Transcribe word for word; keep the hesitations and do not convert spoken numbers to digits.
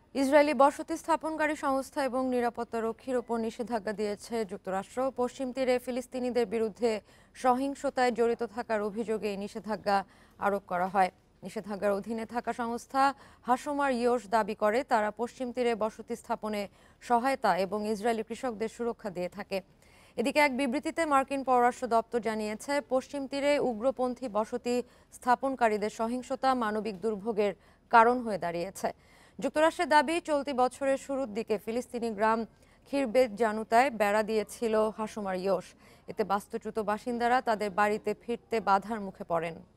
Israeli বসতি স্থাপনকারী সংস্থা এবং নিরাপত্তারক্ষীর ওপর নিষেধাজ্ঞা দিয়েছে যুক্তরাষ্ট্র। পশ্চিম তীরে ফিলিস্তিনিদের বিরুদ্ধে সহিংসতায় জড়িত থাকার অভিযোগে এই নিষেধাজ্ঞা আরোপ করা হয়। নিষেধাজ্ঞার অধীনে থাকা সংস্থা হাসোমার ইয়োশ দাবি করে তারা পশ্চিম তীরে বসতি স্থাপনে সহায়তা এবং ইসরায়েলি কৃষকদের সুরক্ষা দিয়ে থাকে। এদিকে এক বিবৃতিতে মার্কিন পররাষ্ট্র দপ্তর জানিয়েছে, পশ্চিম তীরে উগ্রপন্থী বসতি স্থাপনকারীদের সহিংসতা মানবিক দুর্ভোগের কারণ হয়ে দাঁড়িয়েছে। যুক্তরাষ্ট্রের দাবি, চলতি বছরের শুরুর দিকে ফিলিস্তিনি গ্রাম খিরবেত জানুতায় বেড়া দিয়েছিল হাসোমার ইয়োশ। এতে বাস্তুচ্যুত বাসিন্দারা তাদের বাড়িতে ফিরতে বাধার মুখে পড়েন।